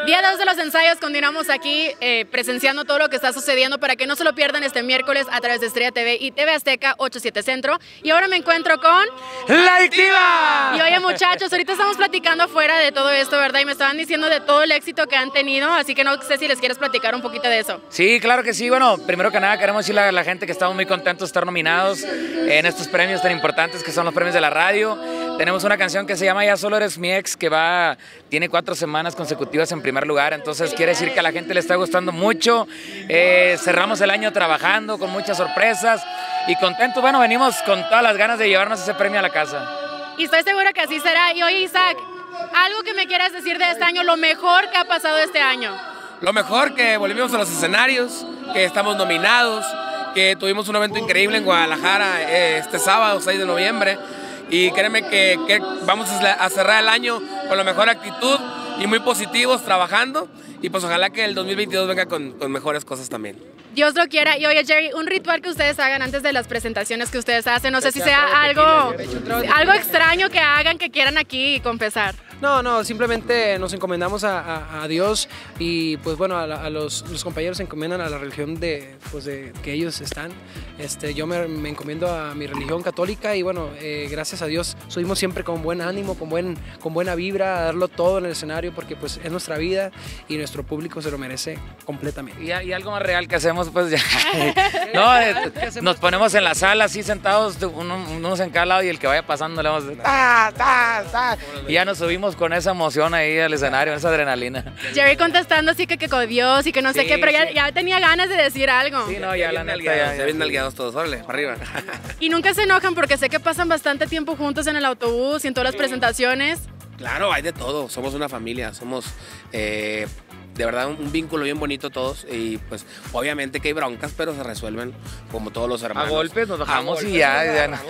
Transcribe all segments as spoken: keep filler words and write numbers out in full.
Día dos de los ensayos, continuamos aquí eh, presenciando todo lo que está sucediendo para que no se lo pierdan este miércoles a través de Estrella T V y T V Azteca ochenta y siete Centro. Y ahora me encuentro con... ¡La Adictiva! Y oye muchachos, ahorita estamos platicando afuera de todo esto, ¿verdad? Y me estaban diciendo de todo el éxito que han tenido, así que no sé si les quieres platicar un poquito de eso. Sí, claro que sí. Bueno, primero que nada queremos decirle a la gente que estamos muy contentos de estar nominados en estos premios tan importantes que son los premios de la radio. Tenemos una canción que se llama Ya Solo Eres Mi Ex, que va, tiene cuatro semanas consecutivas en primer lugar, entonces quiere decir que a la gente le está gustando mucho. Eh, cerramos el año trabajando con muchas sorpresas y contentos. Bueno, venimos con todas las ganas de llevarnos ese premio a la casa. Y estoy segura que así será. Y oye, Isaac, algo que me quieras decir de este año, lo mejor que ha pasado este año. Lo mejor, que volvimos a los escenarios, que estamos nominados, que tuvimos un evento increíble en Guadalajara eh, este sábado, seis de noviembre. Y créeme que, que vamos a cerrar el año con la mejor actitud y muy positivos, trabajando. Y pues ojalá que el dos mil veintidós venga con, con mejores cosas también. Dios lo quiera. Y oye, Jerry, un ritual que ustedes hagan antes de las presentaciones que ustedes hacen, no sé si sea algo, algo extraño que hagan, que quieran aquí confesar. No, no, simplemente nos encomendamos a, a, a Dios y pues bueno, a, a los, los compañeros se encomiendan a la religión de, pues de que ellos están. Este, yo me, me encomiendo a mi religión católica y bueno, eh, gracias a Dios subimos siempre con buen ánimo, con, buen, con buena vibra, a darlo todo en el escenario porque pues es nuestra vida y nuestro público se lo merece completamente. Y, y algo más real que hacemos pues ya, no, eh, nos ponemos en la sala así sentados, uno, unos en cada lado y el que vaya pasando le vamos a ta, ta, ta, y ya nos subimos con esa emoción ahí al escenario, esa adrenalina. Jerry contestando así que, que con Dios y que no sé sí, qué, pero ya, sí. ya tenía ganas de decir algo. Sí, no, ya la neta ya, se ven nalgueados todos, órale, para arriba. Y nunca se enojan porque sé que pasan bastante tiempo juntos en el autobús y en todas las presentaciones. Claro, hay de todo, somos una familia, somos eh, de verdad un, un vínculo bien bonito todos y pues obviamente que hay broncas, pero se resuelven como todos los hermanos. A golpes nos bajamos y ya, ya, no.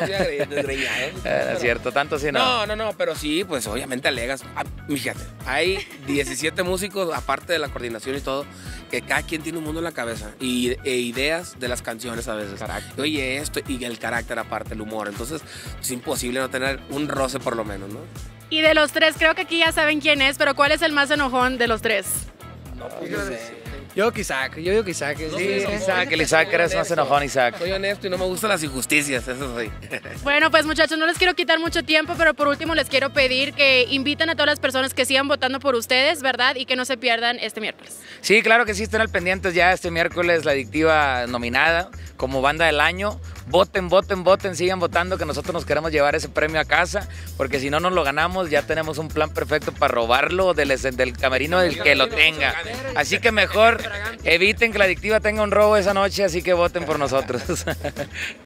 Es cierto, tanto sí no. No, no, no, pero sí, pues obviamente alegas. Ah, fíjate, hay diecisiete músicos, aparte de la coordinación y todo, que cada quien tiene un mundo en la cabeza y e ideas de las canciones a veces. Carácter. Oye, esto y el carácter aparte, el humor. Entonces es imposible no tener un roce por lo menos, ¿no? Y de los tres, creo que aquí ya saben quién es, pero ¿cuál es el más enojón de los tres? No, pues no sé. Yo que Isaac, yo digo que Isaac. Sí, sí, Isaac, el Isaac eres más enojón, Isaac. Soy honesto y no me gustan las injusticias, eso sí. Bueno, pues muchachos, no les quiero quitar mucho tiempo, pero por último les quiero pedir que inviten a todas las personas que sigan votando por ustedes, ¿verdad? Y que no se pierdan este miércoles. Sí, claro que sí, estén al pendientes ya este miércoles, La Adictiva nominada como banda del año. Voten, voten, voten, sigan votando, que nosotros nos queremos llevar ese premio a casa, porque si no nos lo ganamos ya tenemos un plan perfecto para robarlo del, del camerino del que lo tenga. Así que mejor eviten que La Adictiva tenga un robo esa noche, así que voten por nosotros.